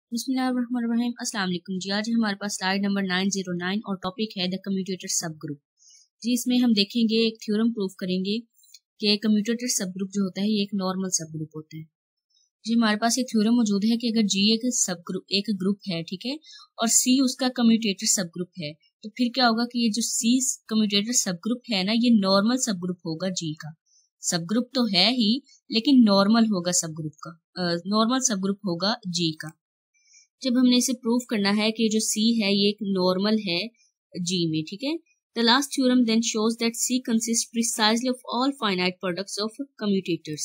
बिस्मिल्लाहिर्रहमानिर्रहीम। अस्सलाम वालेकुम जी। आज हमारे पास स्लाइड नंबर 909 और टॉपिक है द कम्यूटेटर सब ग्रुप। जी इसमें हम देखेंगे एक थ्योरम प्रूव करेंगे कि कम्यूटेटर सब ग्रुप जो होता है ये एक नॉर्मल सब ग्रुप होता है। जी हमारे पास एक थ्योरम मौजूद है कि अगर जी एक ग्रुप है, ठीक है, और सी उसका कम्यूटेटर सब ग्रुप है, तो फिर क्या होगा कि ये जो सी कम्यूटेटर सब ग्रुप है ना, ये नॉर्मल सब ग्रुप होगा जी का। सब ग्रुप तो है ही, लेकिन नॉर्मल होगा सब ग्रुप का, नॉर्मल सब ग्रुप होगा जी का। जब हमने इसे प्रूव करना है कि जो C है ये एक नॉर्मल है G में, ठीक है। The last theorem then shows that C consist precisely of all finite products of commutators.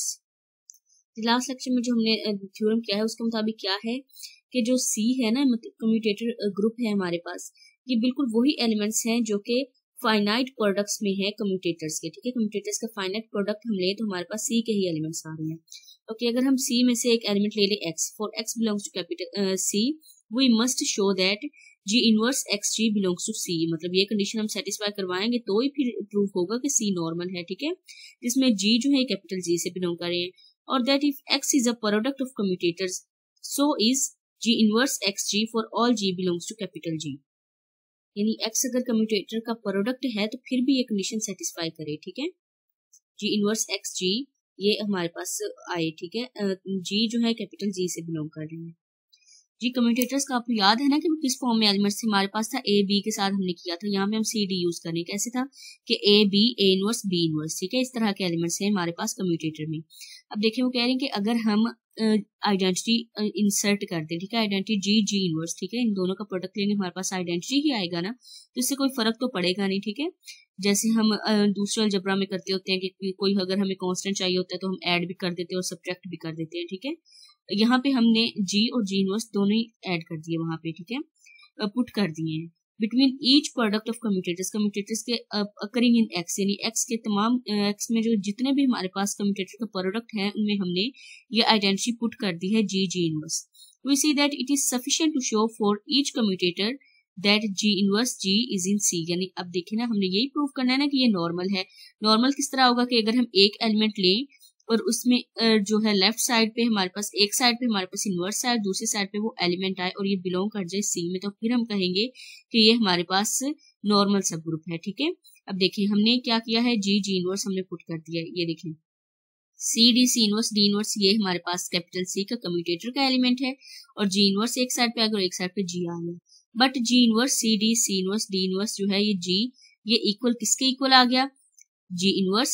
Last lecture में जो हमने थ्योरम किया है उसके मुताबिक क्या है कि जो C है ना, मतलब कम्यूटेटर ग्रुप है हमारे पास, ये बिल्कुल वही एलिमेंट्स हैं जो कि फाइनाइट प्रोडक्ट्स में है कम्यूटेटर्स के, ठीक है। कम्यूटेटर्स का फाइनाइट प्रोडक्ट हम ले तो हमारे पास C के ही एलिमेंट्स आ रहे हैं। ओके, अगर हम C में से एक एलिमेंट ले लें x, for x belongs to capital C, we must show that G inverse xg belongs to C। मतलब ये कंडीशन हम सेटिस्फाई करवाएंगे तो ही फिर प्रूव होगा कि C नॉर्मल है, ठीक है, जिसमें G जो है कैपिटल G से बिलोंग कर रहे हैं। और that if x is a product of commutators, so is G inverse xg for all G belongs to capital G। यानी x अगर कम्यूटेटर का प्रोडक्ट है तो फिर भी ये कंडीशन सेटिस्फाई करे, ठीक है। G इनवर्स xg ये हमारे पास आए, ठीक है। जी जो है कैपिटल जी से बिलोंग कर रही है। जी कम्यूटेटर्स का आपको याद है ना कि किस फॉर्म में एलिमेंट्स थे हमारे पास, था ए बी के साथ हमने किया था। यहाँ पे हम सी डी यूज करें, कैसे था कि A B A inverse B inverse, ठीक है। इस तरह के एलिमेंट्स हैं हमारे पास कम्यूटेटर में। अब देखिए वो कह रहे हैं कि अगर हम आइडेंटिटी इंसर्ट कर दें, ठीक है, आइडेंटिटी जी जी इनवर्स, ठीक है, इन दोनों का प्रोडक्ट लेंगे हमारे पास आइडेंटिटी ही आएगा ना, तो इससे कोई फर्क तो पड़ेगा नहीं, ठीक है। जैसे हम दूसरे अलजबरा में करते होते हैं कि कोई अगर हमें कांस्टेंट चाहिए होता है तो हम ऐड भी कर देते हैं और सब्ट्रैक्ट भी कर देते हैं, ठीक है। यहाँ पे हमने जी और जी इनवर्स दोनों ही ऐड कर दिए वहां पे, ठीक है, पुट कर दिए हैं between each product of commutators के अकरिंग इन एक्स, यानी एक्स के तमाम एक्स में जो जितने भी हमारे पास कम्यूटेटर का प्रोडक्ट है उनमें हमने ये आइडेंटिटी पुट कर दी है G G inverse. We see that it is sufficient to show for each commutator that G inverse G is in C। यानी अब देखिए ना, हमने यही प्रूव करना है ना कि ये नॉर्मल है। नॉर्मल किस तरह होगा कि अगर हम एक एलिमेंट लें और उसमें जो है लेफ्ट साइड पे हमारे पास, एक साइड पे हमारे पास इनवर्स है, दूसरी साइड पे वो एलिमेंट आए और ये बिलोंग कर जाए C में, तो फिर हम कहेंगे कि ये हमारे पास नॉर्मल सब ग्रुप है, ठीक है। अब देखिए हमने क्या किया है, जी जी इनवर्स हमने पुट कर दिया, ये देखिए सी डी इनवर्स ये हमारे पास कैपिटल C का कम्यूटेटर का एलिमेंट है, और जी इनवर्स एक साइड पे आ गया और एक साइड पे जी आ गया। But G inverse C inverse D inverse जो है ये जी, ये इक्वल किसके इक्वल आ गया, जी इनवर्स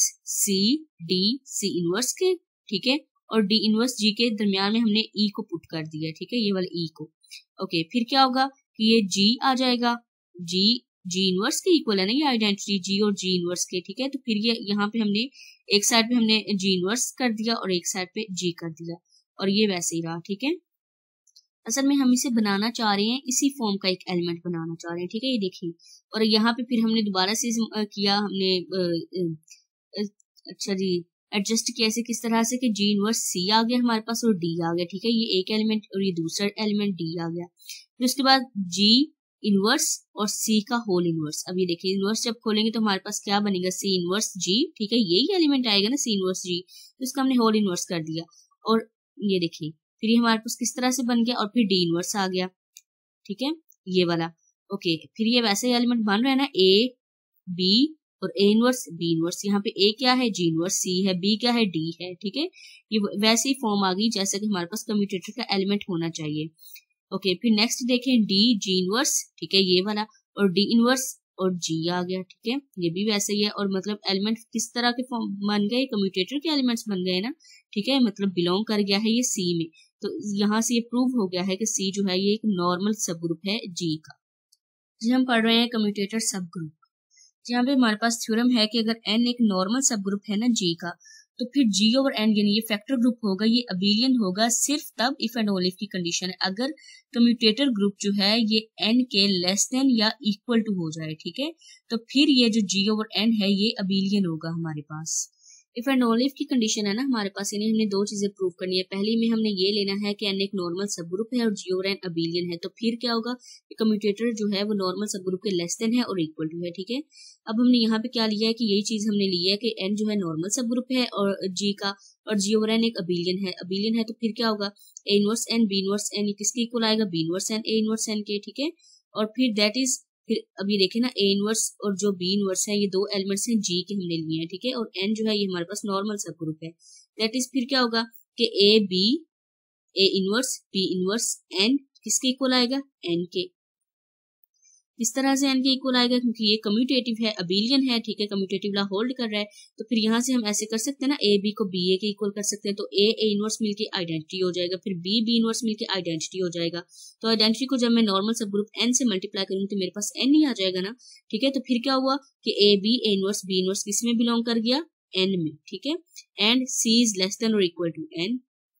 सी इनवर्स के, ठीक है, और डी इनवर्स जी के दरमियान में हमने ई को पुट कर दिया, ठीक है, ये वाला ई को। ओके, फिर क्या होगा कि ये जी आ जाएगा, जी इनवर्स के इक्वल है ना ये आइडेंटिटी, जी और जी इनवर्स के, ठीक है। तो फिर ये यहाँ पे हमने एक साइड पे हमने जी इनवर्स कर दिया और एक साइड पे जी कर दिया, और ये वैसे ही रहा, ठीक है। असल में हम इसे बनाना चाह रहे हैं, इसी फॉर्म का एक एलिमेंट बनाना चाह रहे हैं, ठीक है, ये देखिए। और यहाँ पे फिर हमने दोबारा से किया, हमने अच्छा जी एडजस्ट किया ऐसे किस तरह से कि जी इनवर्स सी आ गया हमारे पास और डी आ गया, ठीक है, ये एक एलिमेंट और ये दूसरा एलिमेंट डी आ गया। फिर उसके बाद जी इनवर्स और सी का होल इनवर्स। अब ये देखिए इनवर्स जब खोलेंगे तो हमारे पास क्या बनेगा, सी इनवर्स जी, ठीक है, यही एलिमेंट आएगा ना सी इनवर्स जी, तो इसका हमने होल इनवर्स कर दिया। और ये देखिए फिर ये हमारे पास किस तरह से बन गया, और फिर डी इनवर्स आ गया, ठीक है, ये वाला। ओके, फिर ये वैसे एलिमेंट बन रहा है ना, ए बी और ए इनवर्स बी इनवर्स। यहाँ पे ए क्या है, जी इनवर्स सी है, बी क्या है, डी है, ठीक है। ये वैसे ही फॉर्म आ गई जैसा कि हमारे पास कम्यूटेटर का एलिमेंट होना चाहिए। ओके, फिर नेक्स्ट देखें डी जी इनवर्स, ठीक है, ये वाला, और डी इनवर्स और जी आ गया, ठीक है, ये भी वैसे ही है। और मतलब एलिमेंट किस तरह के फॉर्म बन गए, कम्यूटेटर के एलिमेंट्स बन गए ना, ठीक है, मतलब बिलोंग कर गया है ये सी में। तो यहाँ से ये प्रूव हो गया है कि सी जो है ये एक नॉर्मल सब ग्रुप है जी का। जी हम पढ़ रहे हैं कम्यूटेटर सब ग्रुप। यहाँ पे हमारे पास थ्योरम है कि अगर n एक नॉर्मल सब ग्रुप है ना जी का, तो फिर g ओवर n यानी ये फैक्टर ग्रुप होगा, ये अबेलियन होगा सिर्फ तब इफ एंड ओनली की कंडीशन है, अगर कम्यूटेटर ग्रुप जो है ये n के लेस देन या इक्वल टू हो जाए, ठीक है, तो फिर ये जो g ओवर n है ये अबेलियन होगा हमारे पास। इफ एंड ओनली इफ की कंडीशन है ना हमारे पास, यानी हमने दो चीजें प्रूव करनी है। पहली में हमने ये लेना है कि n एक नॉर्मल सब ग्रुप है और g और n अबिलियन है। तो फिर क्या होगा कि कम्यूटेटर जो है वो नॉर्मल सब ग्रुप के लेस देन है और इक्वल टू है। ठीक है, अब हमने यहाँ पे क्या लिया है कि यही चीज हमने ली है कि n जो है नॉर्मल सब ग्रुप है और g का, और g और n एक अबिलियन है। तो फिर क्या होगा a inverse n b inverse n किसके इक्वल आएगा, b inverse n a inverse n के। ठीक है, और फिर दैट इज, फिर अब ये देखें ना a इनवर्स और जो b इनवर्स है ये दो एलिमेंट्स हैं g के हमने लिए हैं। ठीक है, और n जो है ये हमारे पास नॉर्मल सब ग्रुप है। दैट इज फिर क्या होगा कि a inverse b inverse n किसके इक्वल आएगा, n के। इस तरह से n के इक्वल आएगा क्योंकि ये कम्यूटेटिव है, अबिलियन है। ठीक है, कम्यूटेटिव ला होल्ड कर रहा है। तो फिर यहाँ से हम ऐसे कर सकते हैं ना, a b को b a के इक्वल कर सकते हैं। तो a इनवर्स मिलके आइडेंटिटी हो जाएगा, फिर b इनवर्स मिलके आइडेंटिटी हो जाएगा। तो आइडेंटिटी को जब मैं नॉर्मल सब ग्रुप n से मल्टीप्लाई करूंगी तो मेरे पास n ही आ जाएगा ना। ठीक है, तो फिर क्या हुआ कि a इनवर्स किस में बिलोंग कर गया, n में। ठीक है, and c is less than और इक्वल टू n।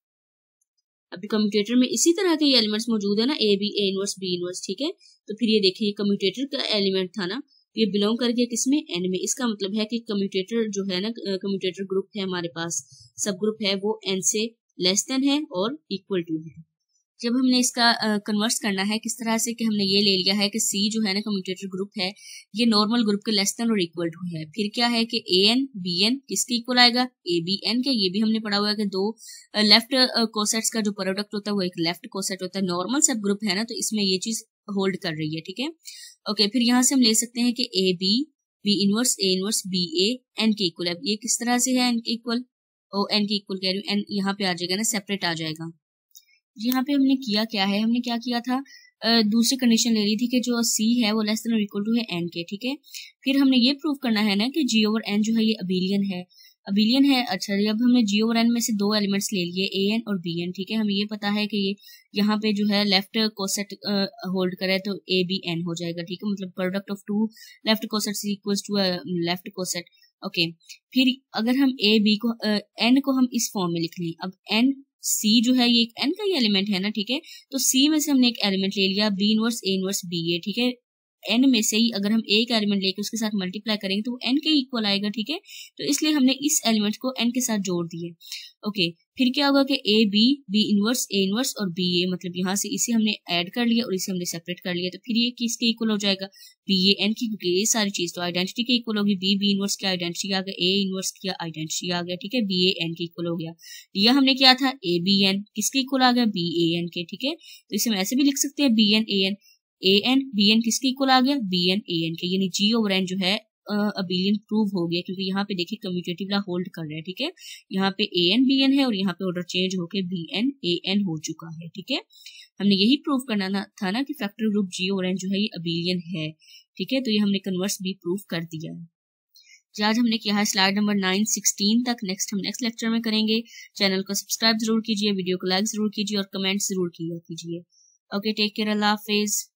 अभी कम्यूटेटर में इसी तरह के एलिमेंट्स मौजूद है ना, a इनवर्स b इनवर्स। ठीक है, तो फिर ये देखिए कम्यूटेटर का एलिमेंट था ना, ये बिलोंग कर गया किसमें, n में। इसका मतलब है कि कम्यूटेटर जो है ना, कम्यूटेटर ग्रुप है हमारे पास, सब ग्रुप है वो n से लेस देन है और इक्वल टू है। जब हमने इसका कन्वर्स करना है किस तरह से कि हमने ये ले लिया है कि C जो है ना कम्यूटेटर ग्रुप है ये नॉर्मल ग्रुप के लेस देन और इक्वल टू है। फिर क्या है कि AN BN किसके इक्वल आएगा, ABN के। ये भी हमने पढ़ा हुआ है कि दो लेफ्ट कोसेट्स का जो प्रोडक्ट होता है वो एक लेफ्ट कोसेट होता है। नॉर्मल सब ग्रुप है ना, तो इसमें ये चीज होल्ड कर रही है। ठीक है, ओके, फिर यहाँ से हम ले सकते हैं कि AB B inverse A inverse BA N के इक्वल है। ये किस तरह से है N के इक्वल, ओ N के इक्वल कह रही हूँ, N यहाँ पे आ जाएगा ना, सेपरेट आ जाएगा। यहाँ पे हमने किया क्या है, हमने क्या किया था, दूसरी कंडीशन ले ली थी कि जो C है वो लेस देन और इक्वल टू है n के। ठीक है, फिर हमने ये प्रूव करना है ना कि g ओवर n जो है ये अबिलियन है। अच्छा, जब हमने g ओवर n में से दो एलिमेंट्स ले लिए an और bn। ठीक है, हमें ये पता है कि ये यहाँ पे जो है लेफ्ट कोसेट होल्ड करे तो abn हो जाएगा। ठीक है, मतलब product of two left cosets equals to left coset. Okay, फिर अगर हम n को हम इस फॉर्म में लिख लें, अब n C जो है ये एक n का ही एलिमेंट है ना। ठीक है, तो C में से हमने एक एलिमेंट ले लिया B inverse A inverse BA। ठीक है, n में से ही अगर हम एक एलिमेंट लेके उसके साथ मल्टीप्लाई करेंगे तो वो n के इक्वल आएगा। ठीक है, तो इसलिए हमने इस एलिमेंट को n के साथ जोड़ दिए। ओके, फिर क्या होगा कि B इनवर्स A इनवर्स और BA, मतलब यहाँ से इसे हमने ऐड कर लिया और इसे हमने सेपरेट कर लिया। तो फिर ये किसके इक्वल हो जाएगा, BAN की, क्योंकि ये सारी चीज तो आइडेंटिटी के इक्वल होगी। B इनवर्स की आइडेंटिटी आ गया, A इनवर्स की आइडेंटिटी आ गया। ठीक है, BAN के इक्वल हो गया। यह हमने क्या था, ABN किसके इक्वल आ गया, BAN के। ठीक है, तो इसे हम ऐसे भी लिख सकते हैं AN BN किसके इक्वल आ गया, BN AN के, यानी G ओवर N जो है अबिलियन प्रूव हो गया, क्योंकि यहाँ पे देखिए कम्यूटेटिव ला होल्ड कर रहा है। ठीक है, यहाँ पे AN BN है और यहाँ पे ऑर्डर चेंज होके BN AN हो चुका है। ठीक है, हमने यही प्रूव करना था ना कि factor group G over N जो है ये अबिलियन है। ठीक है, तो ये हमने कन्वर्स भी प्रूव कर दिया है। आज हमने किया है स्लाइड नंबर 9-16 तक। नेक्स्ट हम नेक्स्ट लेक्चर में करेंगे। चैनल को सब्सक्राइब जरूर कीजिए, वीडियो को लाइक जरूर कीजिए और कमेंट जरूर किया कीजिए। ओके, टेक केयर, अल्लाह हाफिज।